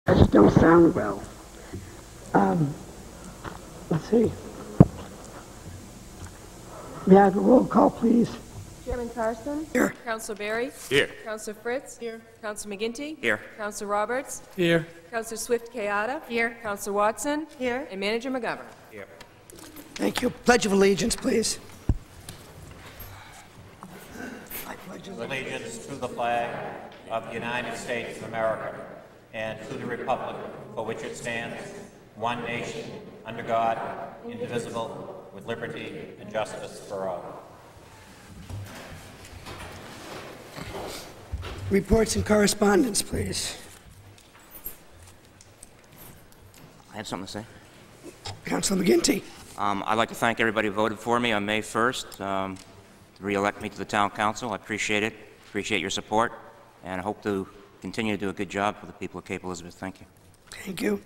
I just don't sound well. Let's see. May I have a roll call, please? Chairman Carson? Here. Councilor Berry? Here. Councilor Fritz? Here. Councilor McGinty? Here. Councilor Roberts? Here. Councilor Swift-Kayada? Here. Councilor Watson? Here. And Manager McGovern? Here. Thank you. Pledge of Allegiance, please. I pledge Allegiance to the flag of the United States of America and to the republic for which it stands, one nation, under God, indivisible, with liberty and justice for all. Reports and correspondence, please. I had something to say. Councilor McGinty. I'd like to thank everybody who voted for me on May 1st to re-elect me to the Town Council. I appreciate it. Appreciate your support, and I hope to continue to do a good job for the people of Cape Elizabeth. Thank you. Thank you.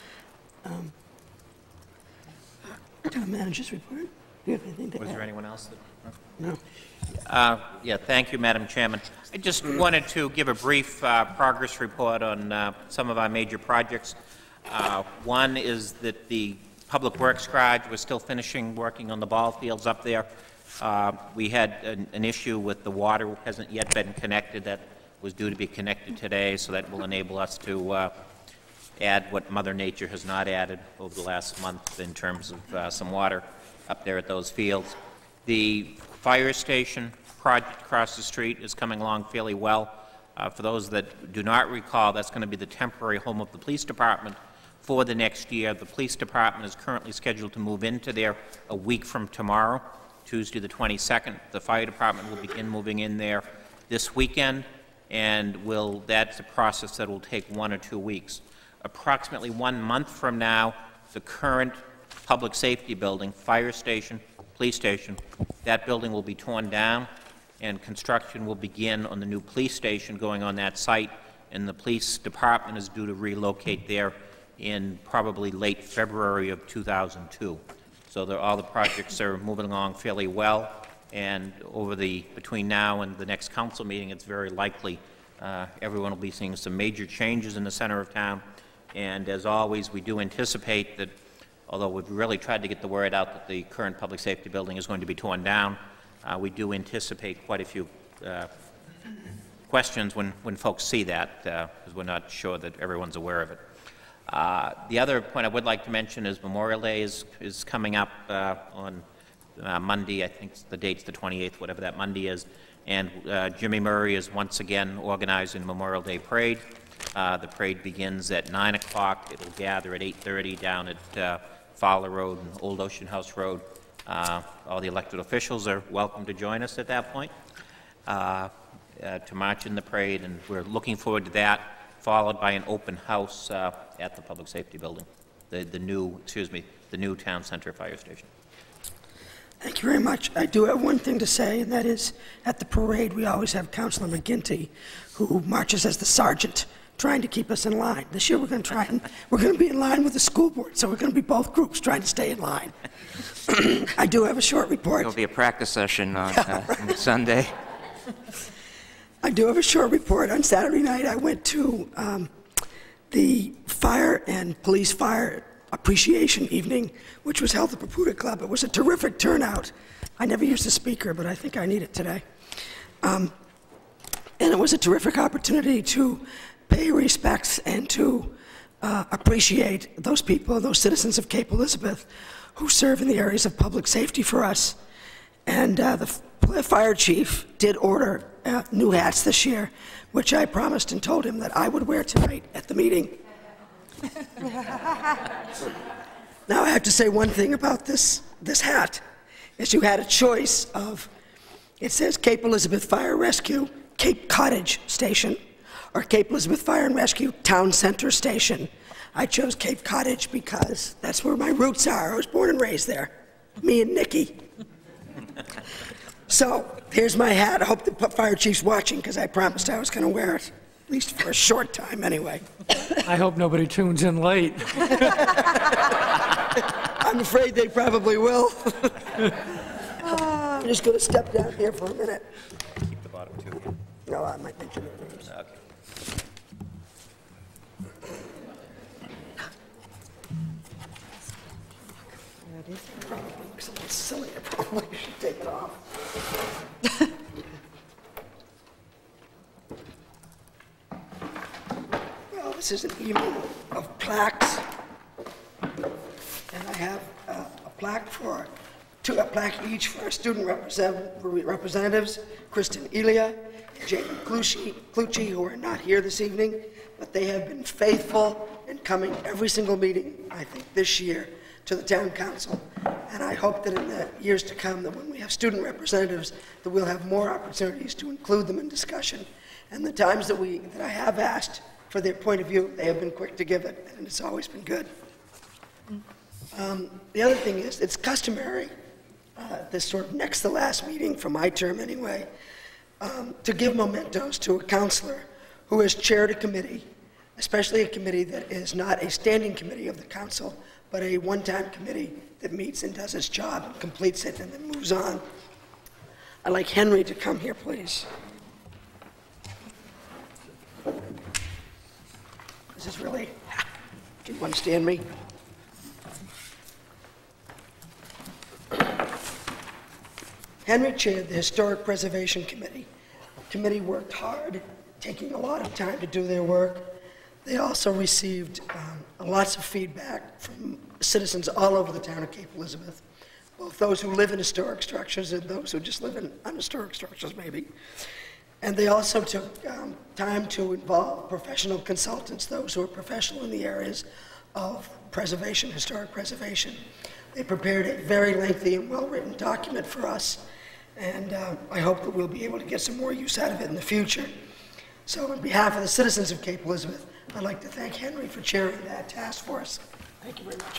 Town Manager's report. Do you have anything to add? Was there anyone else that... No. Yeah, thank you, Madam Chairman. I just wanted to give a brief progress report on some of our major projects. One is that the Public Works Garage, we're still finishing working on the ball fields up there. We had an issue with the water, hasn't yet been connected. That was due to be connected today, so that will enable us to add what Mother Nature has not added over the last month in terms of some water up there at those fields. The fire station project across the street is coming along fairly well. For those that do not recall, that's going to be the temporary home of the police department for the next year. The police department is currently scheduled to move into there a week from tomorrow, Tuesday the 22nd. The fire department will begin moving in there this weekend, and that's a process that will take 1 or 2 weeks. Approximately 1 month from now, the current public safety building, fire station, police station, that building will be torn down, and construction will begin on the new police station going on that site, and the police department is due to relocate there in probably late February of 2002. So all the projects are moving along fairly well, and between now and the next council meeting, it's very likely everyone will be seeing some major changes in the center of town. And as always, we do anticipate that, although we've really tried to get the word out that the current public safety building is going to be torn down, we do anticipate quite a few questions when folks see that, because we're not sure that everyone's aware of it. The other point I would like to mention is Memorial Day is coming up on Monday. I think the date's the 28th, whatever that Monday is. And Jimmy Murray is once again organizing the Memorial Day Parade. The parade begins at 9 o'clock. It will gather at 8:30 down at Fowler Road and Old Ocean House Road. All the elected officials are welcome to join us at that point to march in the parade, and we're looking forward to that, followed by an open house at the public safety building, the new town center fire station. Thank you very much. I do have one thing to say, and that is, at the parade, we always have Councilor McGinty, who marches as the sergeant, trying to keep us in line. This year, we're going to be in line with the school board, so we're going to be both groups trying to stay in line. I do have a short report. There'll be a practice session on Sunday. I do have a short report. On Saturday night, I went to the Fire and Police Fire Appreciation Evening, which was held at the Papuda Club. It was a terrific turnout. I never used a speaker, but I think I need it today. And it was a terrific opportunity to pay respects and to appreciate those people, those citizens of Cape Elizabeth who serve in the areas of public safety for us. And the fire chief did order new hats this year, which I promised and told him that I would wear tonight at the meeting. Now I have to say one thing about this hat, is you had a choice of, it says Cape Elizabeth Fire Rescue, Cape Cottage Station, or Cape Elizabeth Fire and Rescue Town Center Station. I chose Cape Cottage because that's where my roots are. I was born and raised there, me and Nikki. So here's my hat. I hope the fire chief's watching, because I promised I was going to wear it, at least for a short time anyway. I hope nobody tunes in late. I'm afraid they probably will. I'm just going to step down here for a minute. Keep the bottom two here. No, I might mention it. Okay. probably looks a little silly. I probably should take it off. Well, this is an evening of plaques. And I have a plaque each for our student representatives, Kristen Elia and Jamie Clucci, who are not here this evening, but they have been faithful in coming every single meeting, I think, this year to the town council. And I hope that in the years to come, that when we have student representatives, that we'll have more opportunities to include them in discussion. And the times that I have asked for their point of view, they have been quick to give it, and it's always been good. The other thing is, it's customary, this sort of next to last meeting, for my term anyway, to give mementos to a counselor who has chaired a committee, especially a committee that is not a standing committee of the council, but a one-time committee that meets and does its job and completes it and then moves on. I'd like Henry to come here, please. This is really, do you understand me? Henry chaired the Historic Preservation Committee. The committee worked hard, taking a lot of time to do their work. They also received lots of feedback from citizens all over the town of Cape Elizabeth, both those who live in historic structures and those who just live in unhistoric structures, maybe. And they also took time to involve professional consultants, those who are professional in the areas of preservation, historic preservation. They prepared a very lengthy and well-written document for us, and I hope that we'll be able to get some more use out of it in the future. So on behalf of the citizens of Cape Elizabeth, I'd like to thank Henry for chairing that task force. Thank you very much.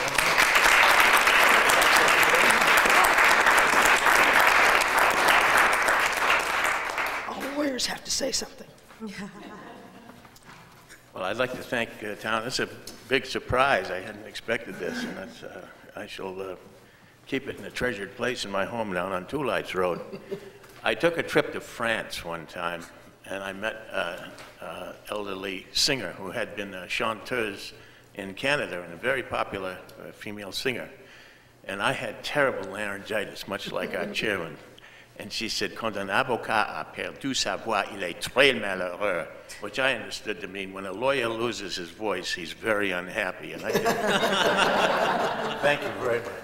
All lawyers have to say something. Well, I'd like to thank town. It's a big surprise. I hadn't expected this, and that's, I shall keep it in a treasured place in my home down on Two Lights Road. I took a trip to France one time, and I met an elderly singer who had been a chanteuse in Canada and a very popular female singer. And I had terrible laryngitis, much like our chairman. And she said, "Quand un avocat a perdu sa voix, il est très malheureux," which I understood to mean when a lawyer loses his voice, he's very unhappy. And I did. Thank you very much.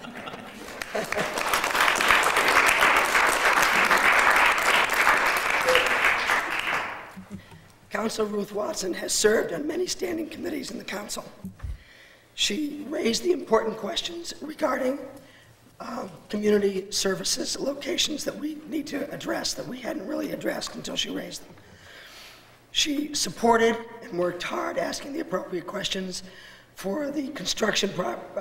Councilor Ruth Watson has served on many standing committees in the council. She raised the important questions regarding community services locations that we need to address, that we hadn't really addressed until she raised them. She supported and worked hard asking the appropriate questions for the construction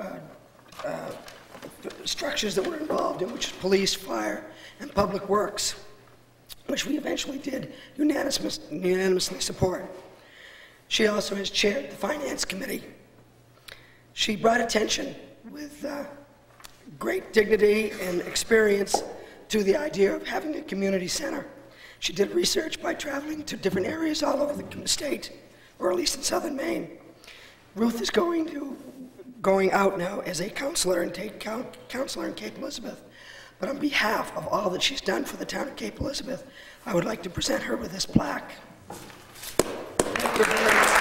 structures that were involved in, which is police, fire, and public works, which we eventually did unanimously support. She also has chaired the Finance Committee. She brought attention with great dignity and experience to the idea of having a community center. She did research by traveling to different areas all over the state, or at least in southern Maine. Ruth is going out now as a counselor and counselor in Cape Elizabeth. But on behalf of all that she's done for the town of Cape Elizabeth, I would like to present her with this plaque. Thank you very much.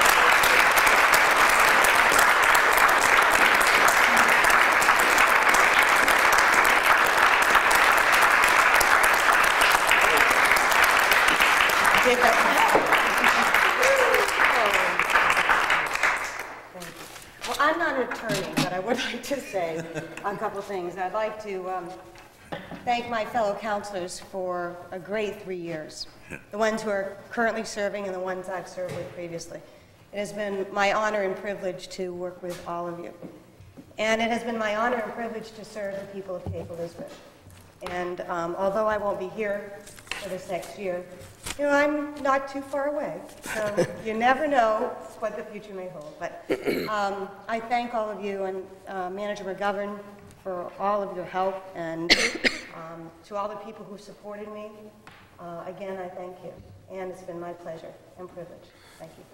Well, I'm not an attorney, but I would like to say a couple things. I'd like to thank my fellow counselors for a great 3 years, the ones who are currently serving and the ones I've served with previously. It has been my honor and privilege to work with all of you. And it has been my honor and privilege to serve the people of Cape Elizabeth. And although I won't be here for this next year, you know, I'm not too far away, so you never know what the future may hold. But I thank all of you and Manager McGovern for all of your help, and to all the people who supported me, again, I thank you. And it's been my pleasure and privilege. Thank you.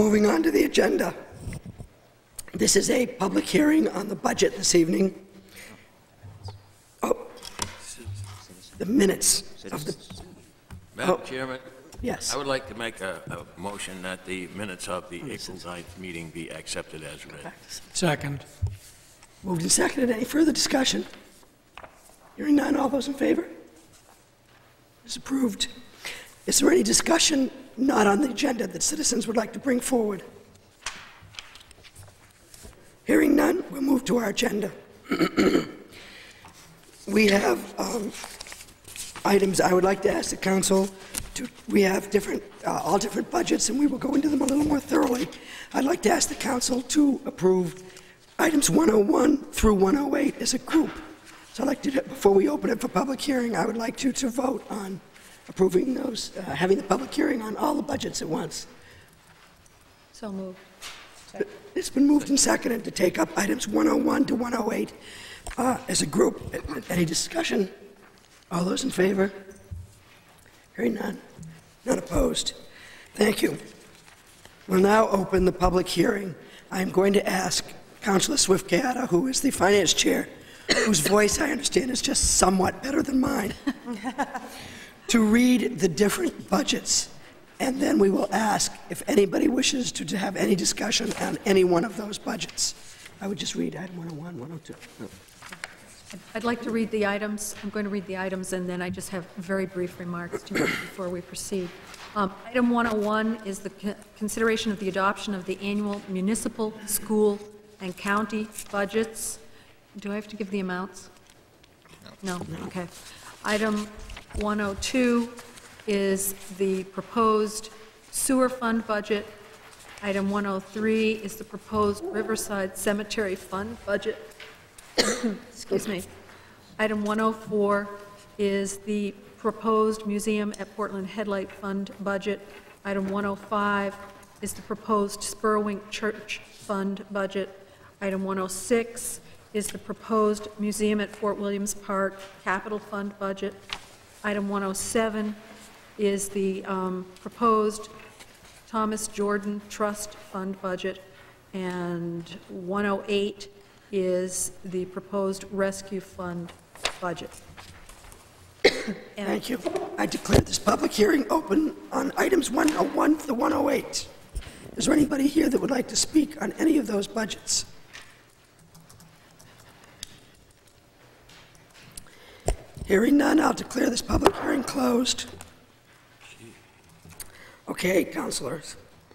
Moving on to the agenda. This is a public hearing on the budget this evening. Oh, the minutes of the... Madam Oh. Chairman, Yes. I would like to make a motion that the minutes of the April 9th meeting be accepted as read. Second. Moved and seconded. Any further discussion? Hearing none, all those in favor? It's approved. Is there any discussion not on the agenda that citizens would like to bring forward? Hearing none, we'll move to our agenda. We have items I would like to ask the council to, we have different, all different budgets, and we will go into them a little more thoroughly. I'd like to ask the council to approve items 101 through 108 as a group. So I'd like to, before we open it for public hearing, I would like you to vote on approving those, having the public hearing on all the budgets at once. So moved. It's been moved and seconded to take up items 101 to 108 as a group. Any discussion? All those in favor? Hearing none. None opposed. Thank you. We'll now open the public hearing. I am going to ask Councillor Swift-Kayatta, who is the Finance Chair, whose voice I understand is just somewhat better than mine, to read the different budgets, and then we will ask if anybody wishes to have any discussion on any one of those budgets. I would just read item 101, 102. No. I'd like to read the items. I'm going to read the items, and then I just have very brief remarks to make before we proceed. Item 101 is the consideration of the adoption of the annual municipal, school, and county budgets. Do I have to give the amounts? No? Okay. Item 102 is the proposed sewer fund budget. Item 103 is the proposed Riverside Cemetery Fund budget. Excuse me. Item 104 is the proposed Museum at Portland Headlight Fund budget. Item 105 is the proposed Spurwink Church Fund budget. Item 106 is the proposed Museum at Fort Williams Park Capital Fund budget. Item 107 is the proposed Thomas Jordan Trust Fund budget. And 108 is the proposed Rescue Fund budget. Thank you. I declare this public hearing open on items 101 to 108. Is there anybody here that would like to speak on any of those budgets? Hearing none, I'll declare this public hearing closed. Okay, councilors.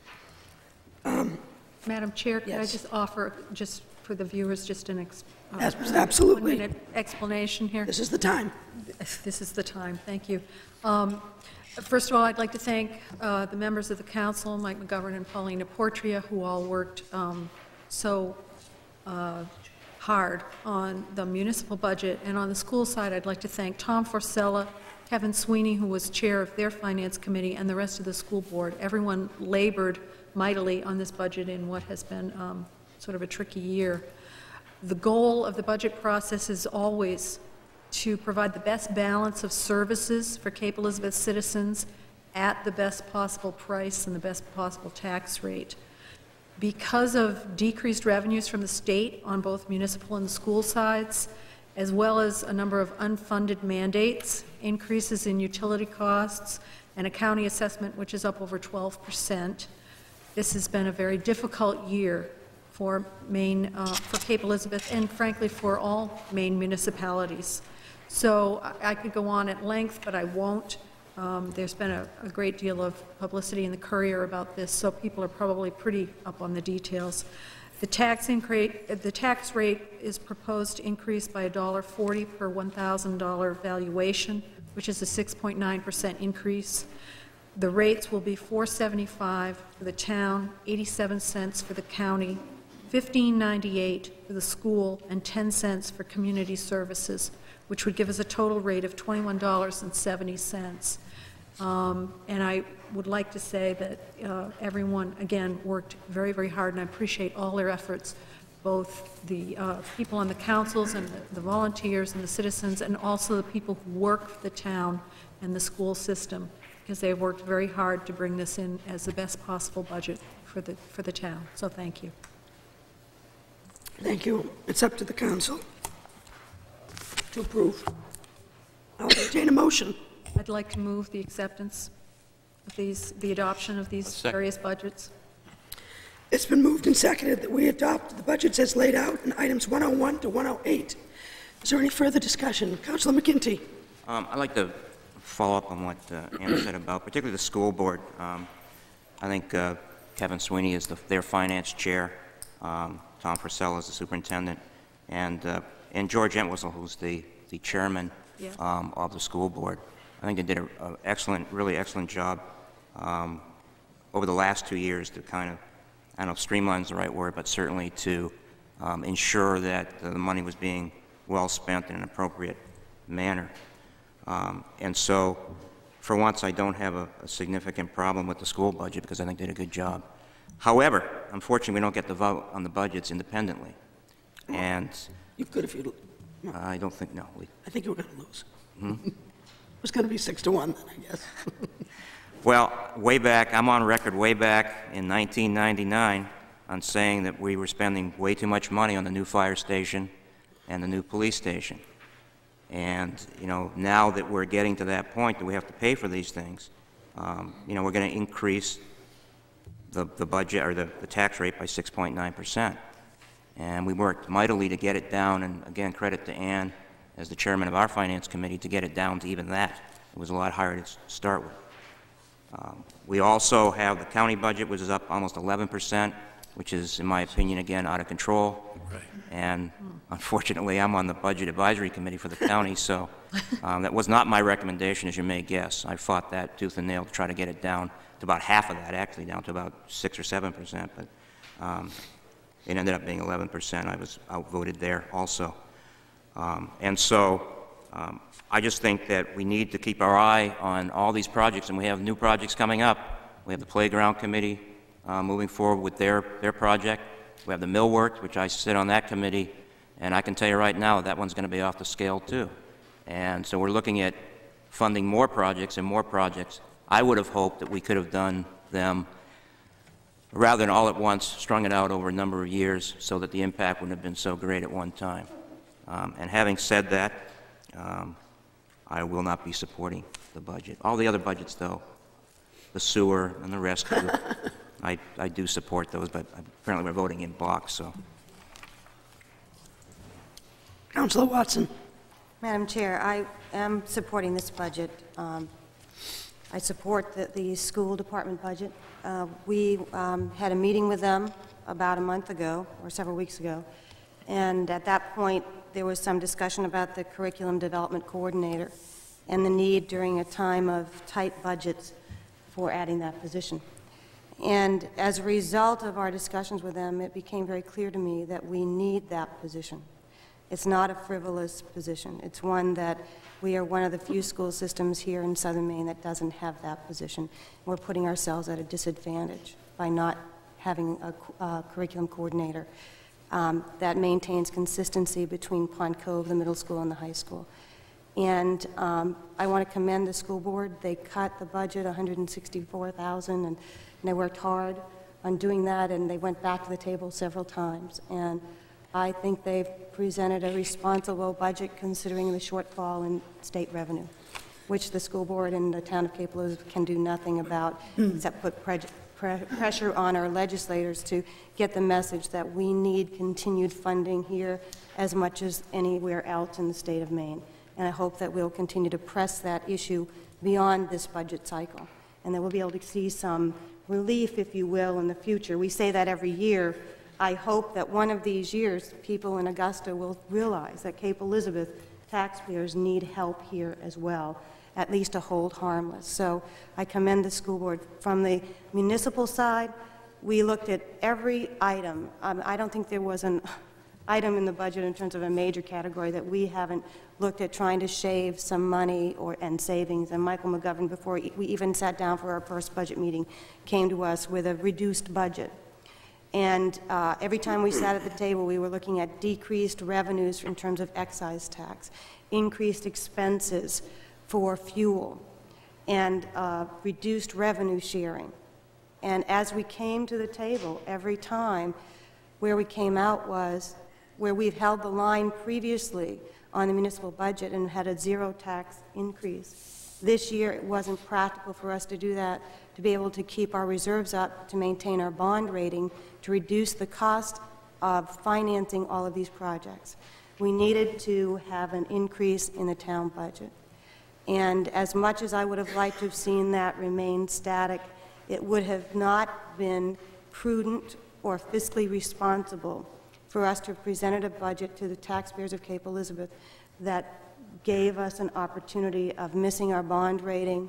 Madam Chair, could I Yes. just offer, just for the viewers, just an Absolutely. 1-minute explanation here? This is the time. This is the time, thank you. First of all, I'd like to thank the members of the council, Mike McGovern and Paulina Portria, who all worked so hard on the municipal budget. And on the school side, I'd like to thank Tom Forcella, Kevin Sweeney, who was chair of their finance committee, and the rest of the school board. Everyone labored mightily on this budget in what has been sort of a tricky year. The goal of the budget process is always to provide the best balance of services for Cape Elizabeth citizens at the best possible price and the best possible tax rate. Because of decreased revenues from the state on both municipal and school sides, as well as a number of unfunded mandates, increases in utility costs, and a county assessment which is up over 12%, this has been a very difficult year for Maine, for Cape Elizabeth, and frankly for all Maine municipalities. So I could go on at length, but I won't. There's been a great deal of publicity in the Courier about this, so people are probably pretty up on the details. The tax rate is proposed to increase by $1.40 per $1,000 valuation, which is a 6.9% increase. The rates will be $4.75 for the town, 87 cents for the county, $15.98 for the school, and 10 cents for community services, which would give us a total rate of $21.70. And I would like to say that everyone, again, worked very, very hard, and I appreciate all their efforts, both the people on the councils and the volunteers and the citizens, and also the people who work for the town and the school system. because they've worked very hard to bring this in as the best possible budget for the town. So thank you. Thank you. It's up to the council to approve. I'll entertain a motion. I'd like to move the acceptance of the adoption of these various budgets. It's been moved and seconded that we adopt the budgets as laid out in items 101 to 108. Is there any further discussion? Councilor McGinty. I'd like to follow up on what Anna said about, particularly the school board. I think Kevin Sweeney is their finance chair, Tom Purcell is the superintendent, and George Entwistle, who's the chairman of the school board. I think they did an really excellent job over the last 2 years to kind of, I don't know if streamline is the right word, but certainly to ensure that the money was being well spent in an appropriate manner. And so, for once, I don't have a significant problem with the school budget because I think they did a good job. However, unfortunately, we don't get the vote on the budgets independently. And You could if you. I don't think, no. I think you were going to lose. It was going to be 6-1 then, I guess. Well, way back, I'm on record way back in 1999 on saying that we were spending way too much money on the new fire station and the new police station. And, you know, now that we're getting to that point that we have to pay for these things, you know, we're going to increase the budget or the tax rate by 6.9%. And we worked mightily to get it down, and again, credit to Ann as the chairman of our finance committee to get it down to even that. It was a lot higher to start with. We also have the county budget, which is up almost 11%, which is, in my opinion, again, out of control. Right. And unfortunately, I'm on the budget advisory committee for the county, so that was not my recommendation, as you may guess. I fought that tooth and nail to try to get it down to about half of that, actually down to about 6 or 7%, but it ended up being 11%. I was outvoted there also. And so I just think that we need to keep our eye on all these projects, and we have new projects coming up. We have the Playground Committee moving forward with their project. We have the millwork, which I sit on that committee, and I can tell you right now that one's going to be off the scale too. And so we're looking at funding more projects and more projects. I would have hoped that we could have done them rather than all at once, strung it out over a number of years so that the impact wouldn't have been so great at one time. And having said that, I will not be supporting the budget. All the other budgets, though, the sewer and the rescue, I do support those, but apparently we're voting in blocks, so. Councilor Watson. Madam Chair, I am supporting this budget. I support the school department budget. We had a meeting with them about a month ago, or several weeks ago, and at that point, there was some discussion about the curriculum development coordinator and the need during a time of tight budgets for adding that position. And as a result of our discussions with them, it became very clear to me that we need that position. It's not a frivolous position. It's one that we are one of the few school systems here in Southern Maine that doesn't have that position. We're putting ourselves at a disadvantage by not having a curriculum coordinator that maintains consistency between Pond Cove, the middle school, and the high school. And I want to commend the school board. They cut the budget $164,000, and they worked hard on doing that, and they went back to the table several times. And I think they've presented a responsible budget considering the shortfall in state revenue, which the school board and the town of Cape Elizabeth can do nothing about except put pressure on our legislators to get the message that we need continued funding here as much as anywhere else in the state of Maine. And I hope that we'll continue to press that issue beyond this budget cycle, and that we'll be able to see some relief, if you will, in the future. We say that every year. I hope that one of these years, people in Augusta will realize that Cape Elizabeth taxpayers need help here as well, at least to hold harmless. So I commend the school board. From the municipal side, we looked at every item. I don't think there was an item in the budget in terms of a major category that we haven't looked at trying to shave some money and savings. And Michael McGovern, before we even sat down for our first budget meeting, came to us with a reduced budget. And every time we sat at the table, we were looking at decreased revenues in terms of excise tax, increased expenses for fuel, and reduced revenue sharing. And as we came to the table every time, where we came out was where we've held the line previously on the municipal budget and had a zero tax increase. This year, it wasn't practical for us to do that, to be able to keep our reserves up, to maintain our bond rating, to reduce the cost of financing all of these projects. We needed to have an increase in the town budget. And as much as I would have liked to have seen that remain static, it would have not been prudent or fiscally responsible for us to have presented a budget to the taxpayers of Cape Elizabeth that gave us an opportunity of missing our bond rating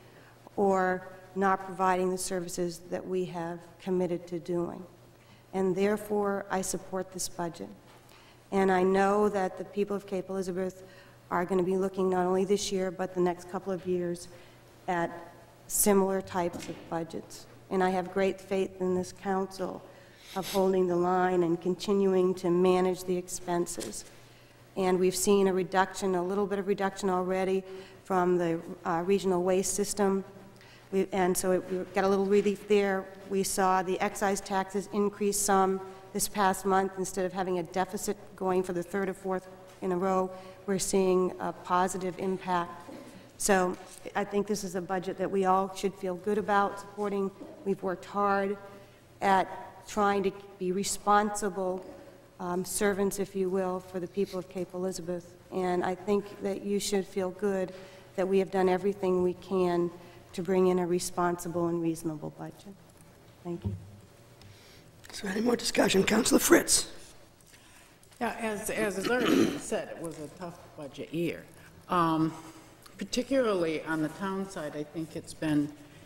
or not providing the services that we have committed to doing. And therefore, I support this budget. And I know that the people of Cape Elizabeth are going to be looking not only this year, but the next couple of years at similar types of budgets. And I have great faith in this council of holding the line and continuing to manage the expenses. And we've seen a reduction, a little bit of reduction already from the regional waste system. And so we got a little relief there. We saw the excise taxes increase some this past month. Instead of having a deficit going for the third or fourth in a row, we're seeing a positive impact. So I think this is a budget that we all should feel good about supporting. We've worked hard at trying to be responsible servants, if you will, for the people of Cape Elizabeth. And I think that you should feel good that we have done everything we can to bring in a responsible and reasonable budget. Thank you. Is there any more discussion? Councilor Fritz. Yeah, as has already been said, it was a tough budget year. Particularly on the town side, I think it's been,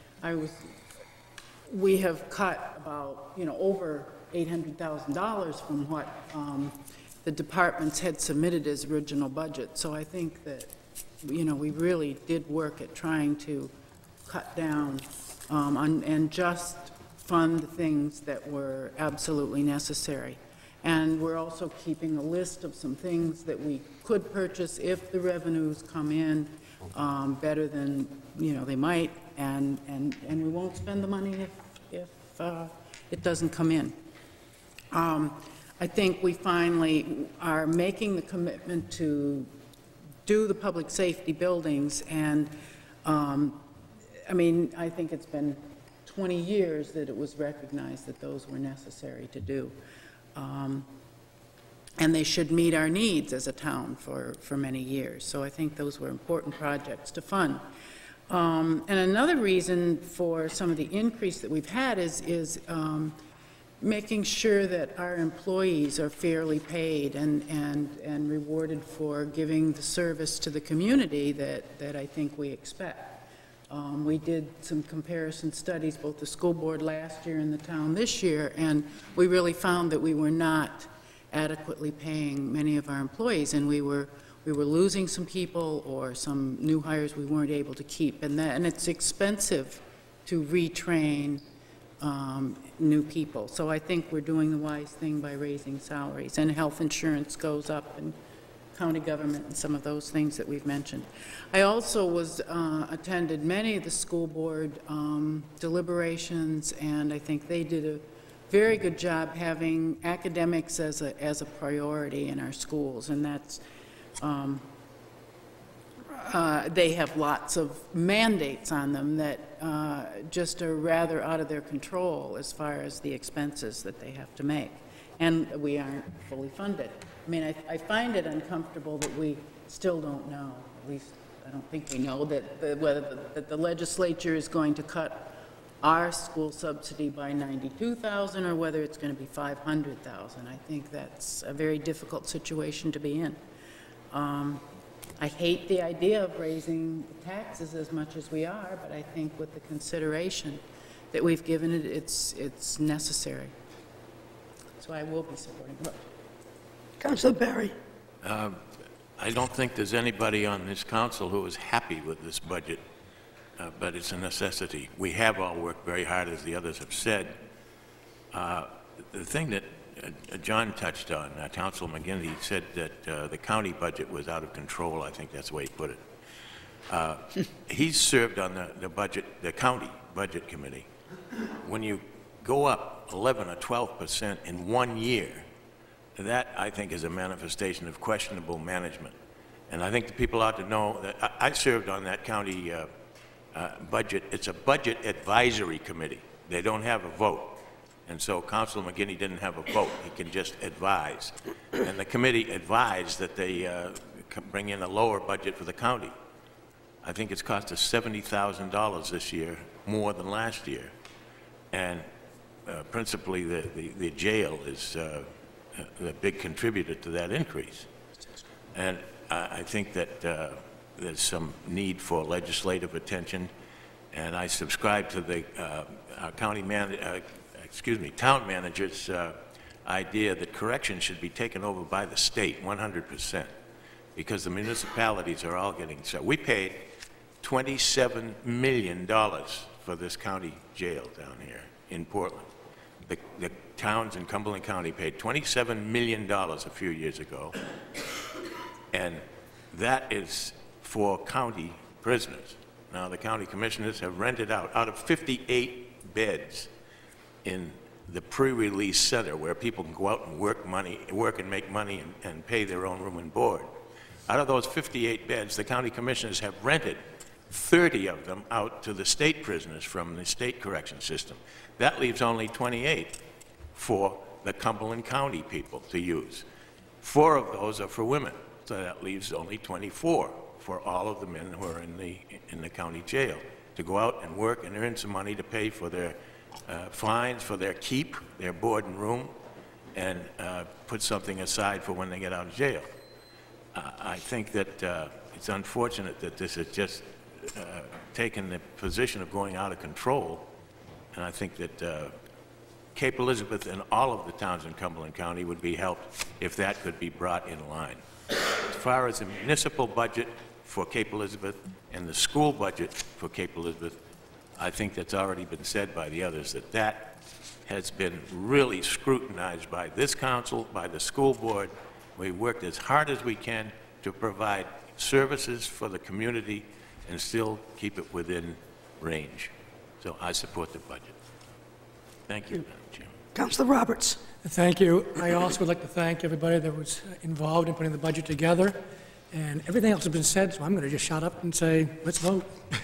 we have cut about, over $800,000 from what the departments had submitted as original budget. So I think that, we really did work at trying to cut down and just fund the things that were absolutely necessary. And we're also keeping a list of some things that we could purchase if the revenues come in better than they might, and we won't spend the money if it doesn't come in. I think we finally are making the commitment to do the public safety buildings, and I think it's been 20 years that it was recognized that those were necessary to do. And they should meet our needs as a town for many years. So I think those were important projects to fund. And another reason for some of the increase that we've had is making sure that our employees are fairly paid and rewarded for giving the service to the community that I think we expect. We did some comparison studies, both the school board last year and the town this year, and we really found that we were not adequately paying many of our employees, and we were losing some people or some new hires we weren't able to keep, and it's expensive to retrain new people. So I think we're doing the wise thing by raising salaries, and health insurance goes up, and county government, and some of those things that we've mentioned. I also attended many of the school board deliberations, and I think they did a very good job having academics as a priority in our schools, and that's they have lots of mandates on them that just are rather out of their control as far as the expenses that they have to make, and we aren't fully funded. I find it uncomfortable that we still don't know, at least I don't think we know, whether the legislature is going to cut our school subsidy by $92,000 or whether it's going to be $500,000. I think that's a very difficult situation to be in. I hate the idea of raising taxes as much as we are, but I think with the consideration that we've given it, it's necessary. So I will be supporting it. Councilor Barry. I don't think there's anybody on this council who is happy with this budget, but it's a necessity. We have all worked very hard, as the others have said. The thing that John touched on, Councilor McGinty said that the county budget was out of control. I think that's the way he put it. He's served on the county budget committee. When you go up 11 or 12% in 1 year, that, I think, is a manifestation of questionable management. And I think the people ought to know that I served on that county budget. It's a budget advisory committee. They don't have a vote. And so Councilor McGinney didn't have a vote. He can just advise. And the committee advised that they bring in a lower budget for the county. I think it's cost us $70,000 this year, more than last year. And principally, the jail is a big contributor to that increase. And I think that there's some need for legislative attention, and I subscribe to the town manager's idea that corrections should be taken over by the state 100%, because the municipalities are all getting so. We paid $27 million for this county jail down here in Portland. The towns in Cumberland County paid $27 million a few years ago, and that is for county prisoners. Now, the county commissioners have rented out of 58 beds in the pre-release center where people can go out and work and make money and pay their own room and board. Out of those 58 beds, the county commissioners have rented 30 of them out to the state prisoners from the state correction system. That leaves only 28 for the Cumberland County people to use. 4 of those are for women, so that leaves only 24 for all of the men who are in the county jail to go out and work and earn some money to pay for their fines, for their keep, their board and room, and put something aside for when they get out of jail. I think that it's unfortunate that this has just taken the position of going out of control, and I think that Cape Elizabeth and all of the towns in Cumberland County would be helped if that could be brought in line. As far as the municipal budget for Cape Elizabeth and the school budget for Cape Elizabeth, I think that's already been said by the others, that has been really scrutinized by this council, by the school board. We worked as hard as we can to provide services for the community and still keep it within range. So I support the budget. Thank you, Madam Chairman. Councilor Roberts. Thank you. I also would like to thank everybody that was involved in putting the budget together. And everything else has been said, so I'm going to just shut up and say, let's vote.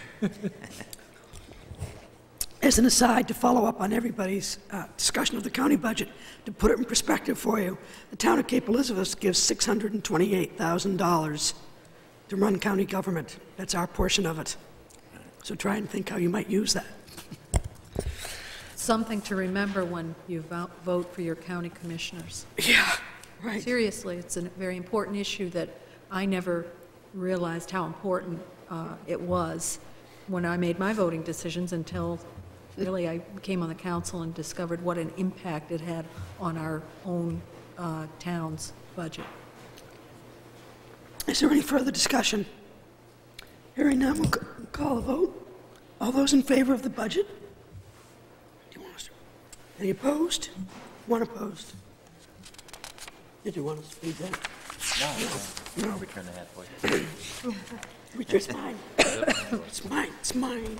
As an aside, to follow up on everybody's discussion of the county budget, to put it in perspective for you, the town of Cape Elizabeth gives $628,000 to run county government. That's our portion of it. So try and think how you might use that. Something to remember when you vote for your county commissioners. Yeah, right. Seriously, it's a very important issue that I never realized how important it was when I made my voting decisions until really I came on the council and discovered what an impact it had on our own town's budget. Is there any further discussion? Hearing none, we'll call a vote. All those in favor of the budget? Do you want us to? Any opposed? One opposed. Did you want us to read that? No. Return the hat for you. It's mine. It's mine. It's mine.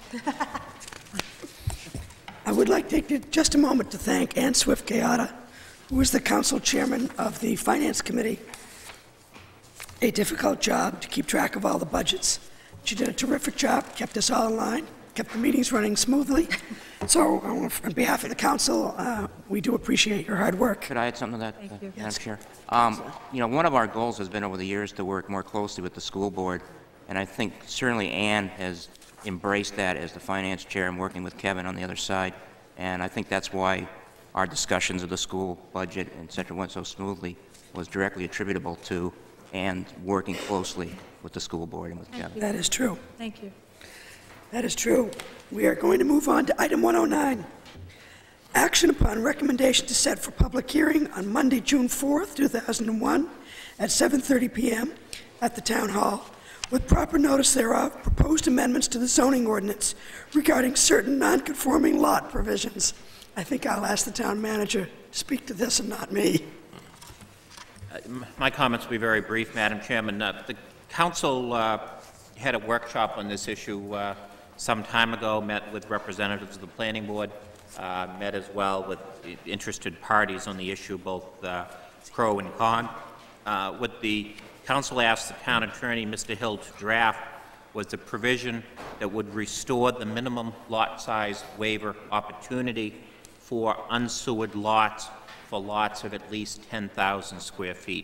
I would like to take just a moment to thank Ann Swift-Kayada, who is the council chairman of the Finance Committee. A difficult job to keep track of all the budgets. She did a terrific job, kept us all in line, kept the meetings running smoothly. So on behalf of the council, we do appreciate your hard work. Could I add something to that, Thank you. Madam Chair? One of our goals has been over the years to work more closely with the school board, and I think certainly Ann has embraced that as the finance chair and working with Kevin on the other side, and I think that's why our discussions of the school budget, et cetera, went so smoothly, was directly attributable to Ann working closely with the school board and with Kevin. That is true. Thank you. That is true. We are going to move on to item 109. Action upon recommendation to set for public hearing on Monday, June 4th, 2001, at 7:30 p.m. at the Town Hall, with proper notice thereof, proposed amendments to the zoning ordinance regarding certain non-conforming lot provisions. I think I'll ask the town manager to speak to this and not me. My comments will be very brief, Madam Chairman. The council had a workshop on this issue some time ago, met with representatives of the planning board, met as well with interested parties on the issue, both pro and con. What the council asked the town attorney, Mr. Hill, to draft was the provision that would restore the minimum lot size waiver opportunity for unsewered lots, for lots of at least 10,000 square feet.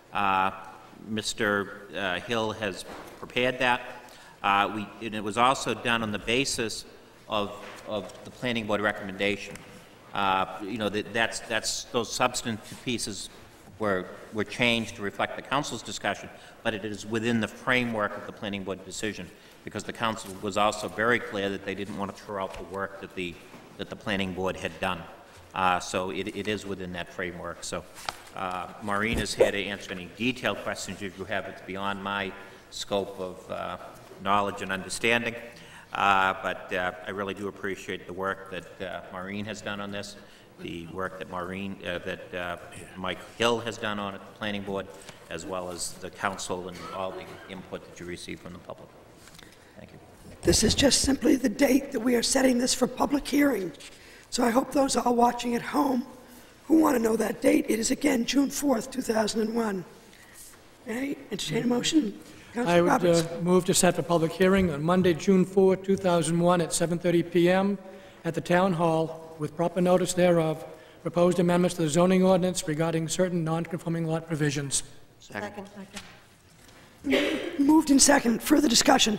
Mr. Hill has prepared that. And it was also done on the basis of the planning board recommendation. You know, that's those substantive pieces were changed to reflect the council's discussion, but it is within the framework of the planning board decision, because the council was also very clear that they didn't want to throw out the work that the planning board had done. So it is within that framework. So Maureen is here to answer any detailed questions if you have. It's beyond my scope of knowledge and understanding. But I really do appreciate the work that Maureen has done on this, the work that Mike Hill has done on it, the planning board, as well as the council and all the input that you receive from the public. Thank you. This is just simply the date that we are setting this for public hearing. So I hope those all watching at home who want to know that date, it is again June 4th, 2001. May I entertain a motion? I would move to set for public hearing on Monday, June 4, 2001 at 7:30 p.m. at the Town Hall with proper notice thereof, proposed amendments to the zoning ordinance regarding certain non-conforming lot provisions. Second. Moved in second. Further discussion?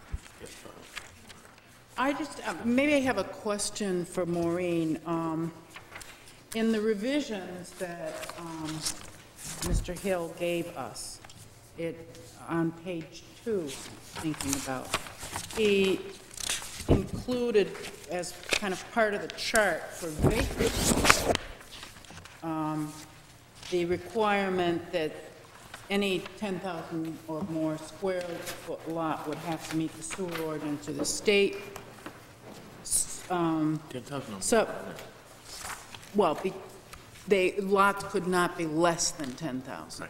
I just, maybe I have a question for Maureen. In the revisions that Mr. Hill gave us, on page 2, thinking about, he included as kind of part of the chart for vacant the requirement that any 10,000 or more square foot lot would have to meet the sewer ordinance of the state. 10,000. So, well, lots could not be less than 10,000.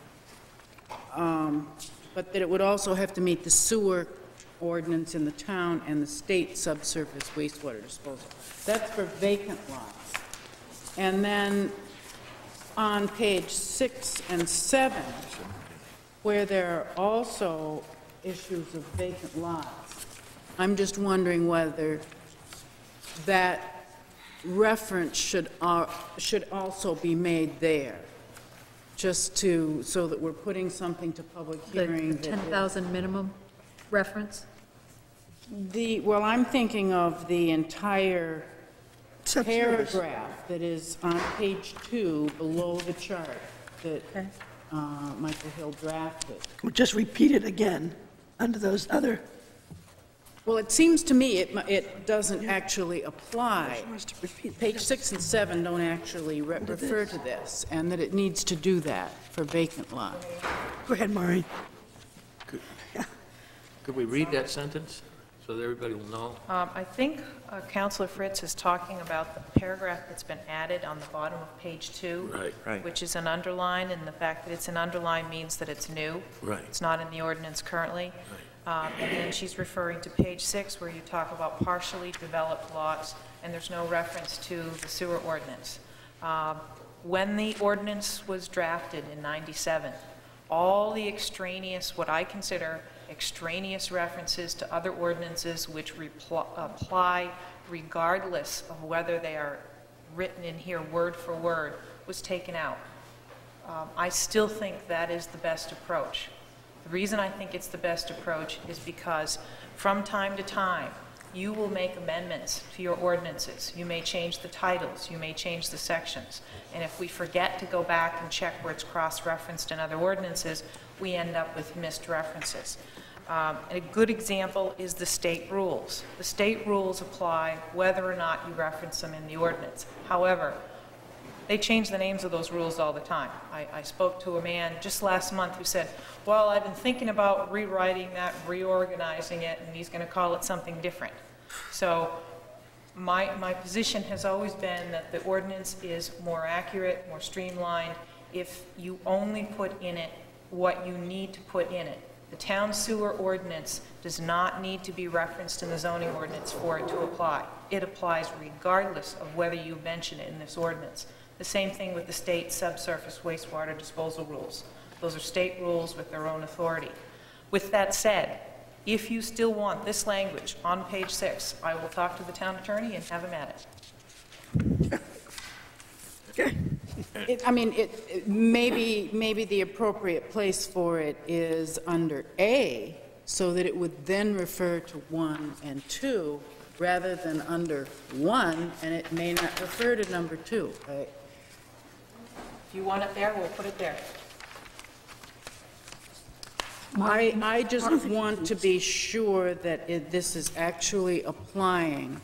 But that it would also have to meet the sewer ordinance in the town and the state subsurface wastewater disposal. That's for vacant lots. And then on page 6 and 7, where there are also issues of vacant lots, I'm just wondering whether that reference should also be made there, just so that we're putting something to public hearing. The 10,000 minimum reference? Well, I'm thinking of the entire Subsurface. paragraph that is on page 2 below the chart that Okay. Michael Hill drafted. We'll just repeat it again under those other. Well, it seems to me it doesn't actually apply. Wants to repeat. Page 6 and 7 don't actually refer to this, and that it needs to do that for vacant lots. Go ahead, Maureen. Could we read that sentence so that everybody will know? I think Councilor Fritz is talking about the paragraph that's been added on the bottom of page 2, Right. which is an underline, and the fact that it's an underline means that it's new. Right. It's not in the ordinance currently. And then she's referring to page 6, where you talk about partially developed lots, and there's no reference to the sewer ordinance. When the ordinance was drafted in '97, all the extraneous, what I consider extraneous references to other ordinances which apply regardless of whether they are written in here word for word, was taken out. I still think that is the best approach. The reason I think it's the best approach is because from time to time, you will make amendments to your ordinances. You may change the titles, you may change the sections. And if we forget to go back and check where it's cross-referenced in other ordinances, we end up with missed references. A good example is the state rules. The state rules apply whether or not you reference them in the ordinance. However, they change the names of those rules all the time. I spoke to a man just last month who said, well, I've been thinking about rewriting that, reorganizing it, and he's going to call it something different. So my position has always been that the ordinance is more accurate, more streamlined, if you only put in it what you need to put in it. The town sewer ordinance does not need to be referenced in the zoning ordinance for it to apply. It applies regardless of whether you mention it in this ordinance. The same thing with the state subsurface wastewater disposal rules. Those are state rules with their own authority. With that said, if you still want this language on page 6, I will talk to the town attorney and have him add it. Okay. Maybe the appropriate place for it is under A, so that it would then refer to 1 and 2, rather than under 1, and it may not refer to number 2. If you want it there, we'll put it there. I just want to be sure that this is actually applying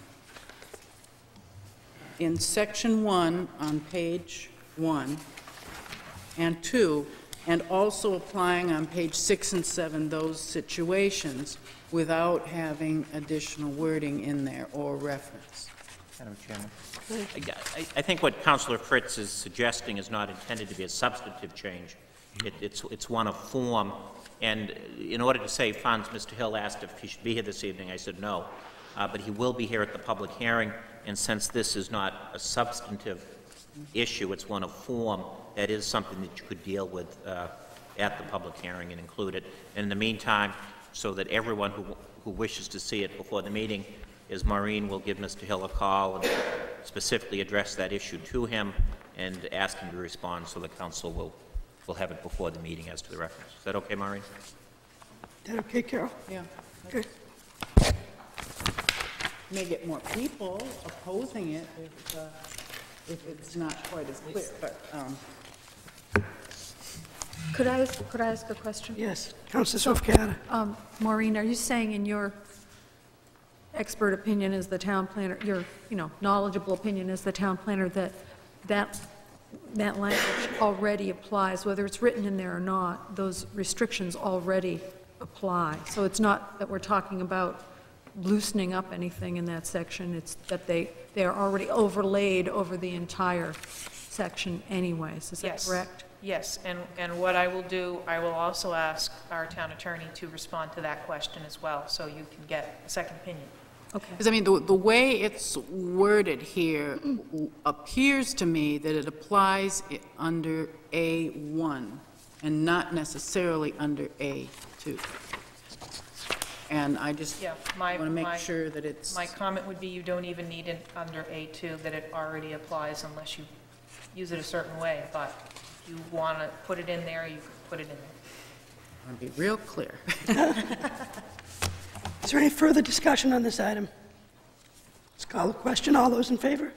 in section 1 on page 1 and 2, and also applying on page 6 and 7 those situations without having additional wording in there or reference. Madam Chairman, I think what Councilor Fritz is suggesting is not intended to be a substantive change. It's one of form. And in order to save funds, Mr. Hill asked if he should be here this evening. I said no. But he will be here at the public hearing, and since this is not a substantive issue, it's one of form, that is something that you could deal with at the public hearing and include it. And in the meantime, so that everyone who wishes to see it before the meeting, is Maureen will give Mr. Hill a call and specifically address that issue to him and ask him to respond, so the council will have it before the meeting as to the reference. Is that okay, Maureen? Is that okay, Carol? Yeah. Okay. May get more people opposing it if it's not quite as clear, but, Could I ask a question? Yes. Councilor Sofcata. Maureen, are you saying in your expert opinion as the town planner, your, knowledgeable opinion as the town planner, that language already applies, whether it's written in there or not, those restrictions already apply? So it's not that we're talking about loosening up anything in that section, it's that they are already overlaid over the entire section anyways, is that correct? Yes, and what I will do, I will also ask our town attorney to respond to that question as well, so you can get a second opinion. Okay. Because, the way it's worded here appears to me that it applies under A1 and not necessarily under A2. And I just want to make sure that it's... My comment would be you don't even need it under A2, that it already applies unless you use it a certain way, but if you want to put it in there, you can put it in there. I want to be real clear. Is there any further discussion on this item? Let's call the question. All those in favor?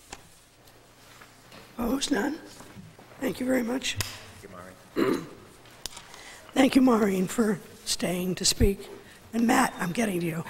Opposed? None? Thank you very much. Thank you, Maureen. Thank you, Maureen, for staying to speak. And Matt, I'm getting to you.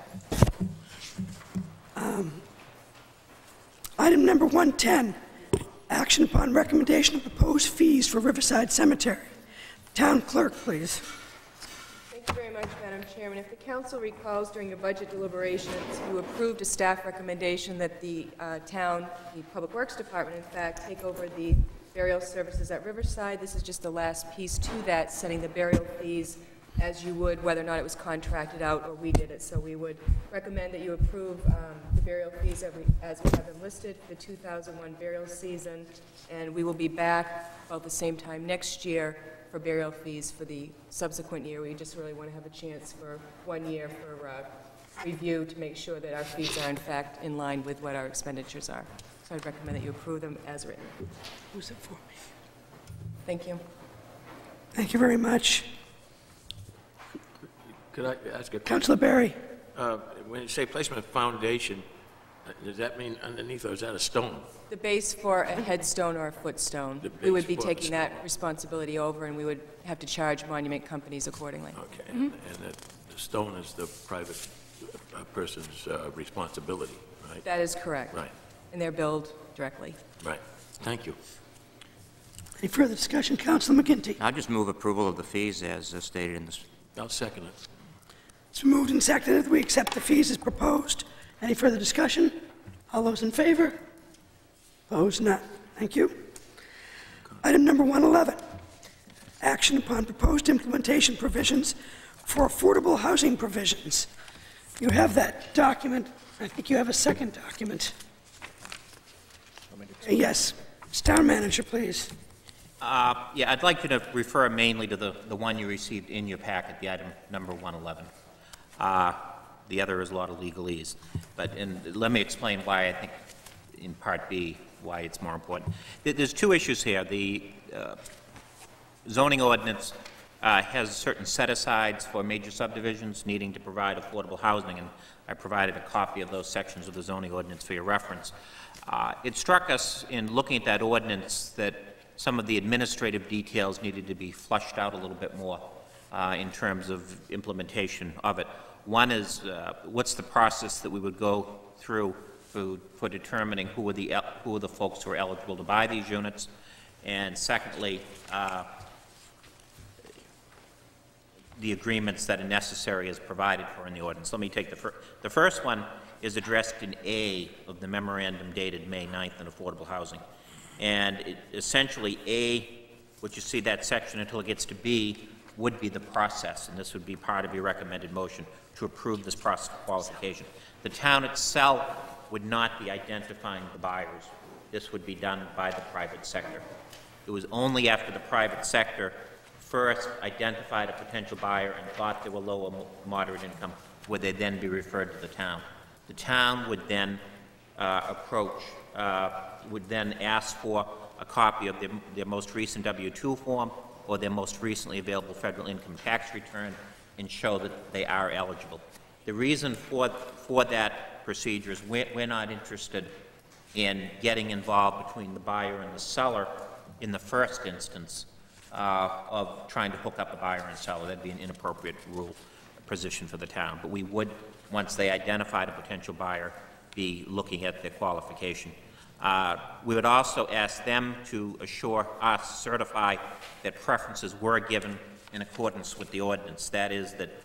Item number 110, action upon recommendation of proposed fees for Riverside Cemetery. Town clerk, please. Thank you very much, Madam Chairman. If the council recalls, during the budget deliberations, you approved a staff recommendation that the town, the Public Works Department, in fact, take over the burial services at Riverside. This is just the last piece to that, setting the burial fees as you would whether or not it was contracted out or we did it. So we would recommend that you approve the burial fees as we have them listed for the 2001 burial season, and we will be back about the same time next year for burial fees for the subsequent year. We just really want to have a chance for 1 year for review to make sure that our fees are in fact in line with what our expenditures are. So I'd recommend that you approve them as written. Who's it for me? Thank you. Thank you very much. Could I ask a question? Councilor Berry. When you say placement foundation, does that mean underneath, or is that a stone? The base for a headstone or a footstone. We would be taking that responsibility over, and we would have to charge monument companies accordingly. Okay, and the stone is the private person's responsibility, right? That is correct. Right. And they're billed directly. Right. Thank you. Any further discussion? Councilor McGinty. I just move approval of the fees as stated in this. I'll second it. It's moved and seconded that we accept the fees as proposed. Any further discussion? All those in favor? Opposed? None. Thank you. Item number 111, action upon proposed implementation provisions for affordable housing provisions. You have that document. I think you have a second document. Yes. Town Manager, please. Yeah, I'd like you to refer mainly to the one you received in your packet, the item number 111. The other is a lot of legalese. And let me explain why I think, in Part B, why it's more important. There's two issues here. The zoning ordinance has certain set-asides for major subdivisions needing to provide affordable housing, and I provided a copy of those sections of the zoning ordinance for your reference. It struck us in looking at that ordinance that some of the administrative details needed to be flushed out a little bit more in terms of implementation of it. One is, what's the process that we would go through for determining who are the folks who are eligible to buy these units, and secondly, the agreements that are necessary as provided for in the ordinance. Let me take the first one is addressed in A of the memorandum dated May 9th on affordable housing. And essentially A, which you see that section until it gets to B, would be the process, and this would be part of your recommended motion to approve this process of qualification. The town itself would not be identifying the buyers. This would be done by the private sector. It was only after the private sector first identified a potential buyer and thought they were low or moderate income would they then be referred to the town. The town would then would then ask for a copy of their most recent W-2 form or their most recently available federal income tax return and show that they are eligible. The reason for that procedure is we're not interested in getting involved between the buyer and the seller in the first instance of trying to hook up a buyer and seller. That'd be an inappropriate position for the town. But we would, once they identified a potential buyer, be looking at their qualification. We would also ask them to assure us, certify that preferences were given in accordance with the ordinance. That is that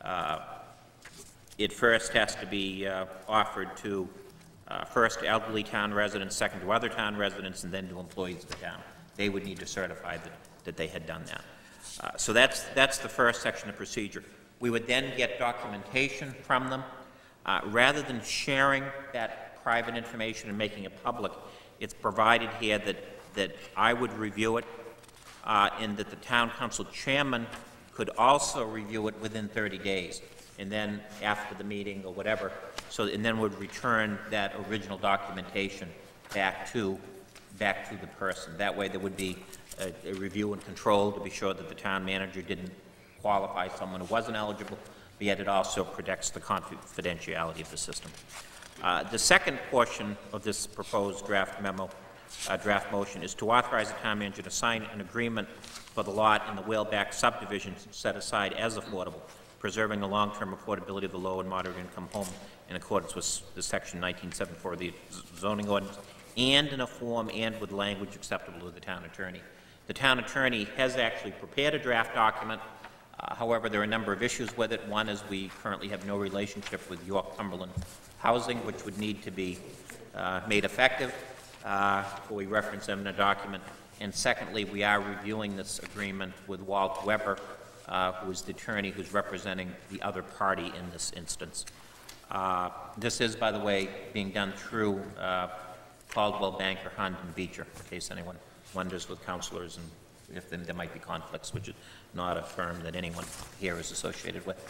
it first has to be offered to first elderly town residents, second to other town residents, and then to employees of the town. They would need to certify that they had done that. So that's the first section of procedure. We would then get documentation from them. Rather than sharing that private information and making it public, it's provided here that I would review it and that the town council chairman could also review it within 30 days, and then after the meeting or whatever, and then would return that original documentation back to the person. That way there would be a review and control to be sure that the town manager didn't qualify someone who wasn't eligible, but yet it also protects the confidentiality of the system. The second portion of this proposed draft motion is to authorize the town manager to sign an agreement for the lot in the Whaleback subdivision set aside as affordable, preserving the long-term affordability of the low and moderate income home in accordance with the section 1974 of the zoning ordinance, and in a form and with language acceptable to the town attorney. The town attorney has actually prepared a draft document. However, there are a number of issues with it. One is we currently have no relationship with York Cumberland Housing, which would need to be made effective before we reference them in a document. And secondly, we are reviewing this agreement with Walt Weber, who is the attorney who's representing the other party in this instance. This is, by the way, being done through Caldwell Banker, Hunt & Beecher, in case anyone wonders with counselors and if there might be conflicts, which is not a firm that anyone here is associated with.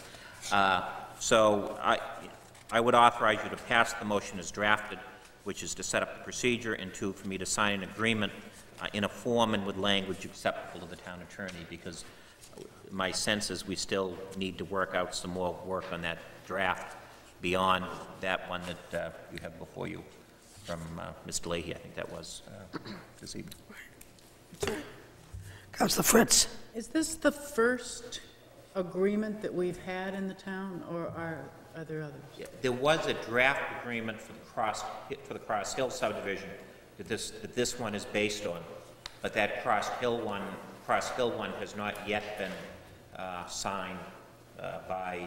So I would authorize you to pass the motion as drafted, which is to set up the procedure, and for me to sign an agreement in a form and with language acceptable to the town attorney, because my sense is we still need to work out some more work on that draft beyond that one that you have before you from Mr. Leahy, I think that was this evening. Councilor Fritz. Is this the first agreement that we've had in the town, or are there others? Yeah, there was a draft agreement for the Cross Hill subdivision that this one is based on, but that Cross Hill one has not yet been signed by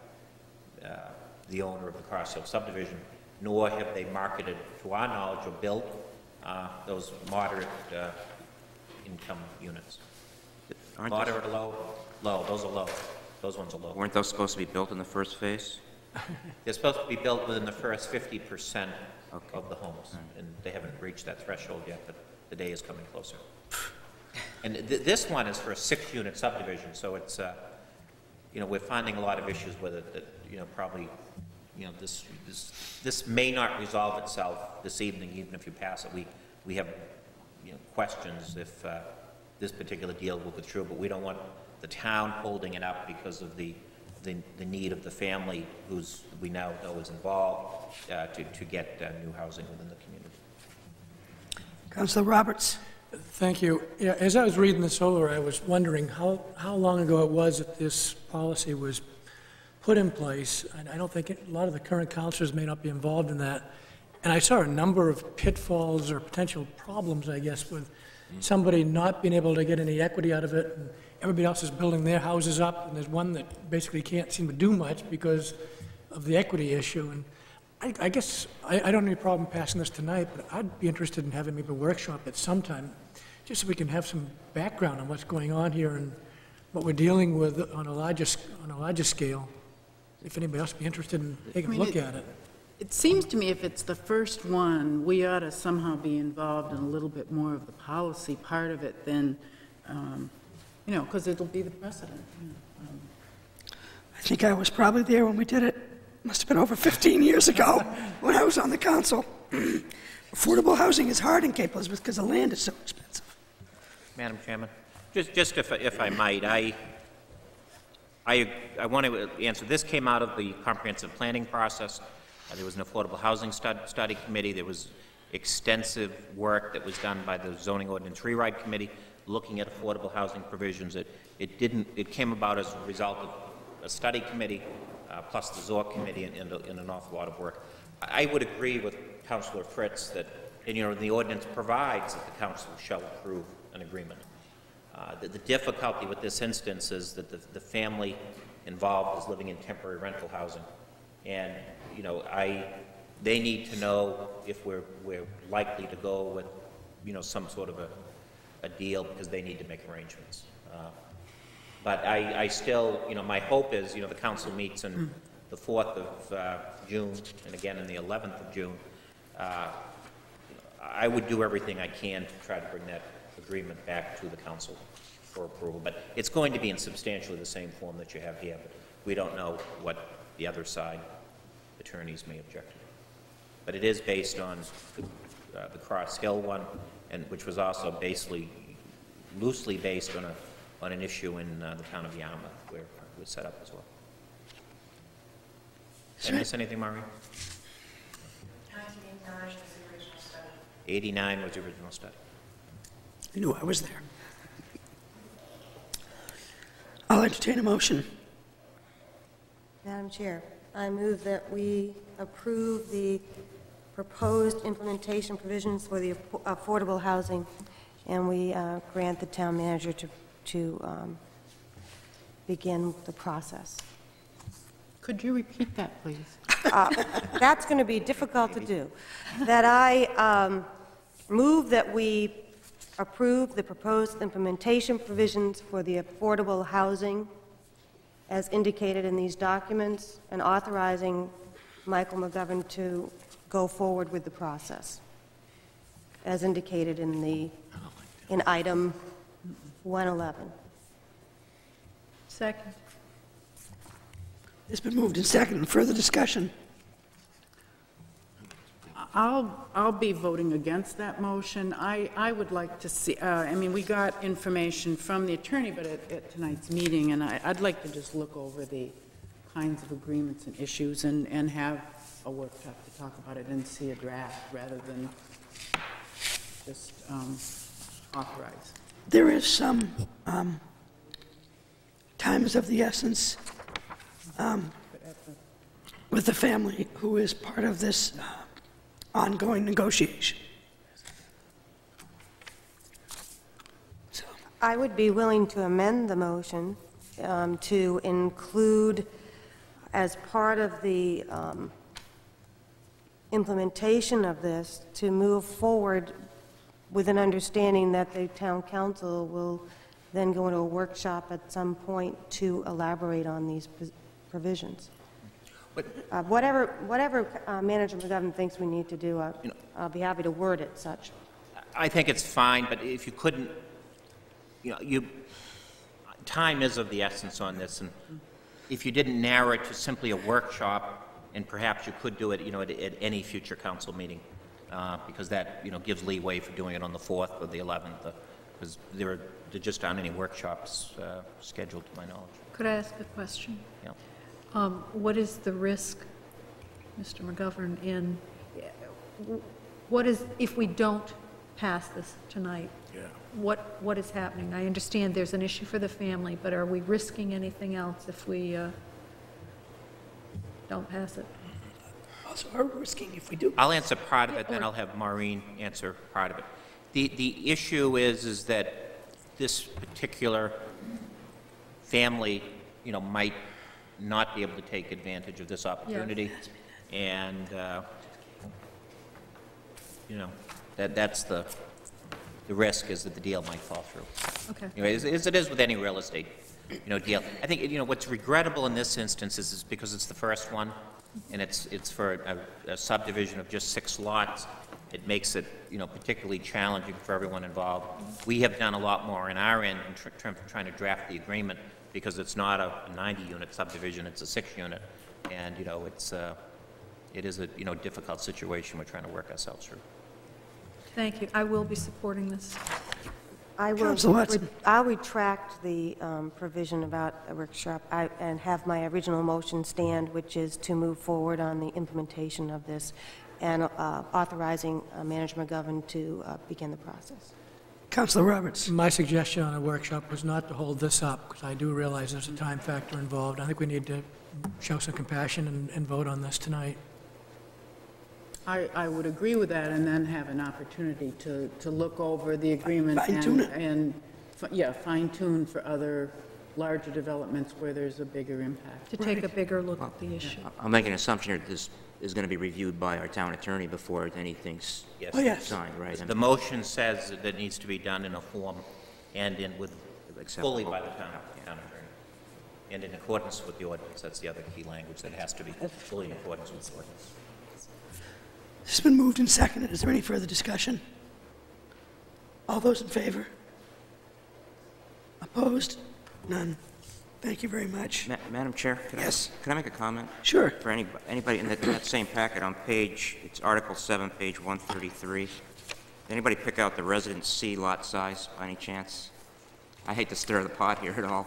the owner of the Cross Hill subdivision, nor have they marketed, to our knowledge, or built those moderate income units. Aren't Moderate or low? Low, those are low. Those ones are low. Weren't those supposed to be built in the first phase? They're supposed to be built within the first 50% of the homes, and they haven't reached that threshold yet, but the day is coming closer. And this one is for a 6-unit subdivision, so it's, you know, we're finding a lot of issues with it that, you know, probably, you know, this may not resolve itself this evening, even if you pass it. We have, you know, questions if this particular deal will go through, but we don't want the town holding it up because of the need of the family who's we now know is involved to get new housing within the community. Councilor Roberts. Thank you. Yeah, as I was reading this over, I was wondering how long ago it was that this policy was put in place. And I don't think a lot of the current councilors may not be involved in that. And I saw a number of pitfalls or potential problems, I guess, with somebody not being able to get any equity out of it, and everybody else is building their houses up, and there's one that basically can't seem to do much because of the equity issue. And I guess I don't have any problem passing this tonight, but I'd be interested in having maybe a workshop at some time, just so we can have some background on what's going on here and what we're dealing with on a larger scale. If anybody else would be interested in taking a look at it. It seems to me if it's the first one, we ought to somehow be involved in a little bit more of the policy part of it than, you know, because it'll be the precedent. I think I was probably there when we did it. Must have been over 15 years ago when I was on the council. Affordable housing is hard in Cape Elizabeth because the land is so expensive. Madam Chairman, just if I might, I want to answer. This came out of the comprehensive planning process. There was an affordable housing study committee. There was extensive work that was done by the zoning ordinance rewrite committee looking at affordable housing provisions. It came about as a result of a study committee plus the ZOR committee and an awful lot of work. I would agree with Councilor Fritz that, you know, the ordinance provides that the council shall approve an agreement. The difficulty with this instance is that the family involved is living in temporary rental housing, and you know, they need to know if we're likely to go with, you know, some sort of a deal, because they need to make arrangements. But I still, you know, my hope is, you know, the council meets on the 4th of June and again on the 11th of June. I would do everything I can to try to bring that agreement back to the council for approval. But it's going to be in substantially the same form that you have here. But we don't know what the other side attorneys may object to. But it is based on the Cross Hill one, and which was also basically loosely based on an issue in the town of Yarmouth, where it was set up as well. Did I miss anything, Maureen? 1989 was the original study. 89 was the original study. I knew I was there. I'll entertain a motion. Madam Chair, I move that we approve the proposed implementation provisions for the affordable housing, and we grant the town manager to begin the process. Could you repeat that, please? That's going to be difficult to do. That I move that we approve the proposed implementation provisions for the affordable housing as indicated in these documents, and authorizing Michael McGovern to go forward with the process as indicated in item 111. Second. It's been moved and seconded. Further discussion? I'll be voting against that motion. I would like to see, I mean, we got information from the attorney, but at tonight's meeting, and I'd like to just look over the kinds of agreements and issues and have a workshop to talk about it and see a draft rather than just authorize. There is some time is of the essence with the family who is part of this ongoing negotiation. So I would be willing to amend the motion to include, as part of the implementation of this, to move forward with an understanding that the town council will then go into a workshop at some point to elaborate on these provisions. Whatever Manager McGovern thinks we need to do, I'll be happy to word it such. I think it's fine, but if you couldn't, time is of the essence on this, and if you didn't narrow it to simply a workshop, and perhaps you could do it, at any future council meeting, because that, gives leeway for doing it on the 4th or the 11th, because there just aren't any workshops scheduled, to my knowledge. Could I ask a question? Yeah. What is the risk, Mr. McGovern, what is, if we don't pass this tonight? Yeah. What is happening? I understand there's an issue for the family, but are we risking anything else if we don't pass it? Also, are we risking if we do? I'll answer part of it, then I'll have Maureen answer part of it. The issue is that this particular family, might not be able to take advantage of this opportunity, and that's the risk, is that the deal might fall through. Okay. As it is with any real estate, deal. I think what's regrettable in this instance is because it's the first one, and it's for a subdivision of just 6 lots. It makes it particularly challenging for everyone involved. We have done a lot more in our end in terms of trying to draft the agreement, because it's not a 90-unit subdivision, it's a 6-unit, and it is a difficult situation we're trying to work ourselves through. Thank you. I will be supporting this. I'll retract the provision about a workshop and have my original motion stand, which is to move forward on the implementation of this and authorizing Manager McGovern to begin the process. Councilor Roberts. My suggestion on a workshop was not to hold this up, because I do realize there's a time factor involved. I think we need to show some compassion and vote on this tonight. I would agree with that, and then have an opportunity to look over the agreement Fine-tune it. and fine-tune for other larger developments where there's a bigger impact. To take a bigger look at the issue. I'll make an assumption that this is going to be reviewed by our town attorney before anything's Yes. Oh, yes. signed, right? The motion says that it needs to be done in a form and fully by the town attorney, and in accordance with the ordinance. That's the other key language, that it has to be fully in accordance with the ordinance. This has been moved and seconded. Is there any further discussion? All those in favor? Opposed? None. Thank you very much. Madam Chair? Yes. Can I make a comment? Sure. For anybody in that same packet on it's Article 7, page 133. Did anybody pick out the Residence C lot size by any chance? I hate to stir the pot here at all.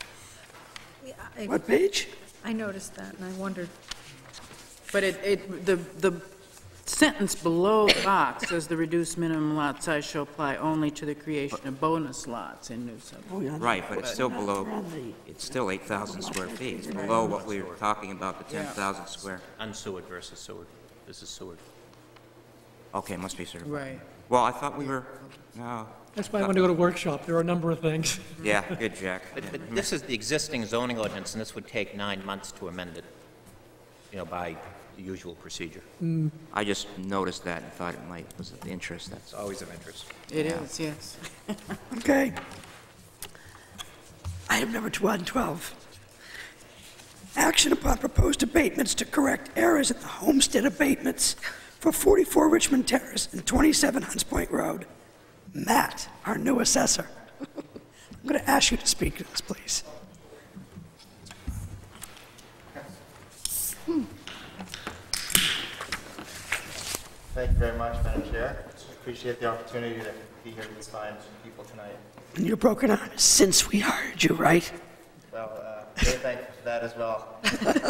What page? I noticed that, and I wondered. But the sentence below the box says the reduced minimum lot size shall apply only to the creation of bonus lots in new subdivisions. Oh, yeah. Right, but it's still below, it's still 8,000 square feet. It's below what we were talking about, the 10,000 square. Unsewered versus sewered. This is sewered. Okay, it must be certified. Right. Well, I thought we were, no. That's why I want to go to workshop. There are a number of things. Yeah, good, Jack. But this is the existing zoning ordinance, and this would take 9 months to amend it, by the usual procedure. I just noticed that and thought it was of interest. It's always of interest. It is, yes. Okay. Item number 12. Action upon proposed abatements to correct errors in the homestead abatements for 44 Richmond Terrace and 27 Hunts Point Road. Matt, our new assessor. I'm going to ask you to speak to this, please. Thank you very much, Madam Chair. Appreciate the opportunity to be here with fine people tonight. And you're broken on since we hired you, right? Well, very thankful for that as well.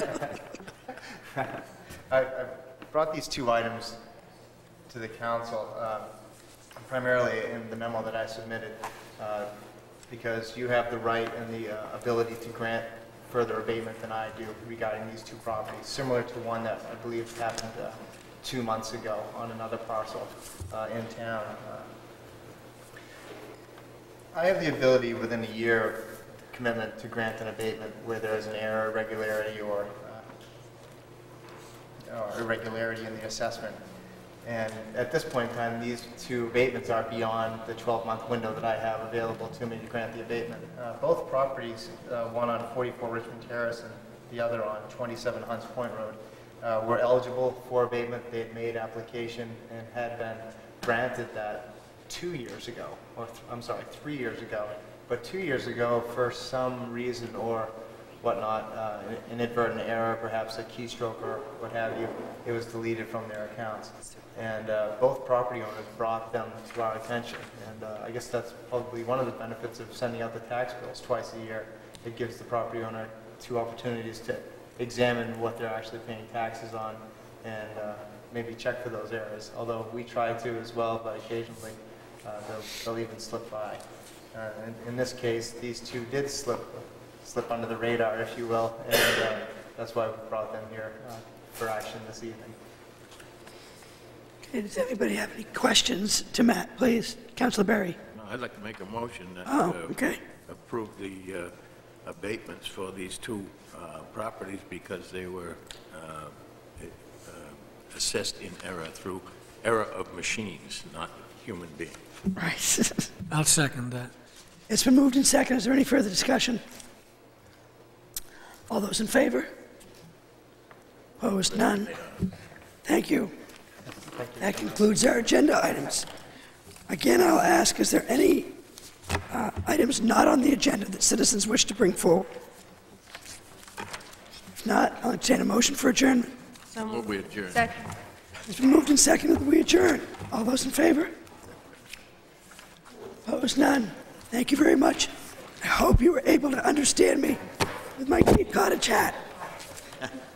I brought these 2 items to the council, primarily in the memo that I submitted, because you have the right and the ability to grant further abatement than I do regarding these 2 properties, similar to one that I believe happened 2 months ago on another parcel in town. I have the ability within a year commitment to grant an abatement where there is an error, irregularity, or irregularity in the assessment. And at this point in time, these two abatements are beyond the 12-month window that I have available to me to grant the abatement. Both properties, one on 44 Richmond Terrace and the other on 27 Hunts Point Road, were eligible for abatement. They had made application and had been granted that 2 years ago, or I'm sorry, 3 years ago. But 2 years ago, for some reason or whatnot, inadvertent error, perhaps a keystroke or what have you, it was deleted from their accounts. And both property owners brought them to our attention. And I guess that's probably one of the benefits of sending out the tax bills twice a year. It gives the property owner two opportunities to examine what they're actually paying taxes on and maybe check for those errors. Although we try to as well, but occasionally they'll even slip by. In this case, these two did slip under the radar, if you will, and that's why we brought them here for action this evening. Okay, does anybody have any questions to Matt, please? Councilor Berry. No, I'd like to make a motion that okay. approve the abatements for these two properties because they were assessed in error through error of machines, not human beings. Right. I'll second that. It's been moved and seconded. Is there any further discussion? All those in favor? Opposed? None. Thank you. That concludes our agenda items. Again, I'll ask, is there any items not on the agenda that citizens wish to bring forward? If not, I'll entertain a motion for adjournment. Move we adjourn. Second. It's been moved and seconded that we adjourn. All those in favor? Opposed? None. Thank you very much. I hope you were able to understand me with my Cape Cottage hat.